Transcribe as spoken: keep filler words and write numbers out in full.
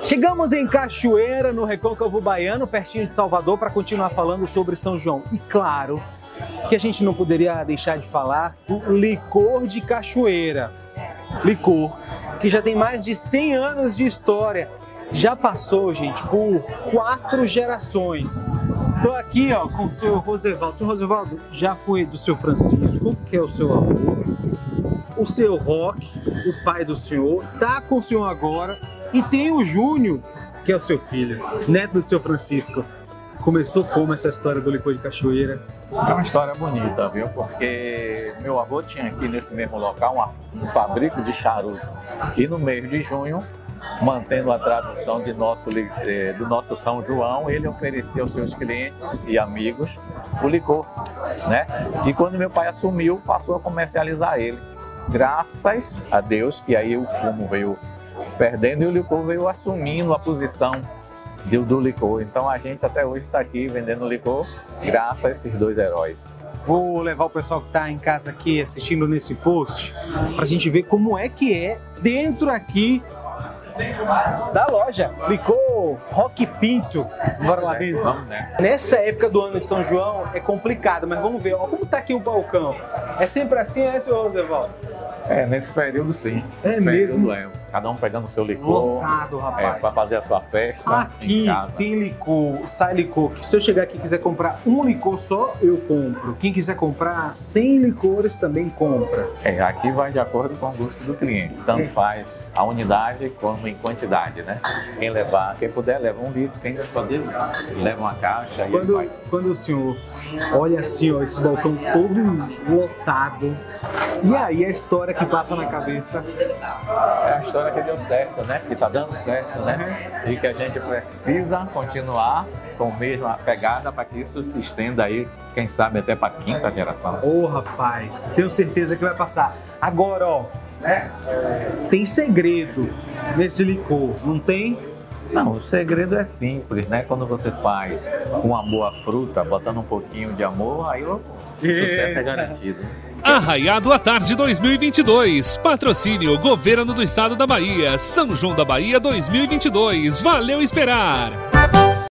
Chegamos em Cachoeira, no Recôncavo Baiano, pertinho de Salvador, para continuar falando sobre São João. E claro que a gente não poderia deixar de falar do licor de Cachoeira. Licor que já tem mais de cem anos de história. Já passou, gente, por quatro gerações. Estou aqui, ó, com o senhor Rosevaldo. O senhor Rosevaldo já foi do senhor Francisco, que é o seu avô. O seu Roque, o pai do senhor, tá com o senhor agora. E tem o Júnior, que é o seu filho, neto do seu Francisco. Começou como essa história do licor de Cachoeira? É uma história bonita, viu? Porque meu avô tinha aqui nesse mesmo local uma, um fabrico de charuto. E no mês de junho, mantendo a tradição de nosso, do nosso São João, ele oferecia aos seus clientes e amigos o licor, né? E quando meu pai assumiu, passou a comercializar ele. Graças a Deus que aí o fumo veio perdendo e o licor veio assumindo a posição do, do licor. Então a gente até hoje está aqui vendendo licor graças a esses dois heróis. Vou levar o pessoal que está em casa aqui assistindo nesse post para a gente ver como é que é dentro aqui da loja Licor Roque Pinto. Bora lá dentro? Vamos, né? Nessa época do ano de São João é complicado, mas vamos ver, ó, como tá aqui o balcão. É sempre assim, é, senhor Rosevaldo? É, nesse período sim. É mesmo? É, cada um pegando o seu licor. Lotado, rapaz. É, para fazer a sua festa aqui em casa. Tem licor, sai licor. Se eu chegar aqui e quiser comprar um licor só, eu compro. Quem quiser comprar cem licores também compra. É, aqui vai de acordo com o gosto do cliente. Tanto é. faz a unidade como em quantidade, né? Quem levar, quem puder, leva um litro. Quem fazer, leva uma caixa e quando, vai. Quando o senhor olha assim, ó, esse balcão todo lotado, e aí a história que passa na cabeça? É a história que deu certo, né? Que tá dando certo, né? E que a gente precisa continuar com a mesma pegada para que isso se estenda aí, quem sabe até para a quinta geração. Ô, oh, rapaz, tenho certeza que vai passar. Agora, ó, né? Tem segredo nesse licor, não tem? Não, o segredo é simples, né? Quando você faz uma boa fruta, botando um pouquinho de amor, aí o sucesso é garantido. Arraiado à Tarde dois mil e vinte e dois. Patrocínio Governo do Estado da Bahia. São João da Bahia dois mil e vinte e dois. Valeu esperar!